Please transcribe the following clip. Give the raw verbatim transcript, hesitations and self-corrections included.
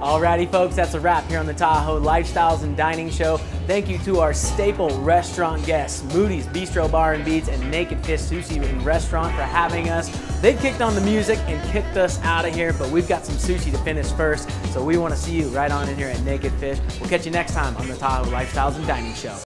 Alrighty folks, that's a wrap here on the Tahoe Lifestyles and Dining Show. Thank you to our staple restaurant guests, Moody's Bistro Bar and Beats and Naked Fish Sushi and Restaurant, for having us. They've kicked on the music and kicked us out of here, but we've got some sushi to finish first, so we want to see you right on in here at Naked Fish. We'll catch you next time on the Tahoe Lifestyles and Dining Show.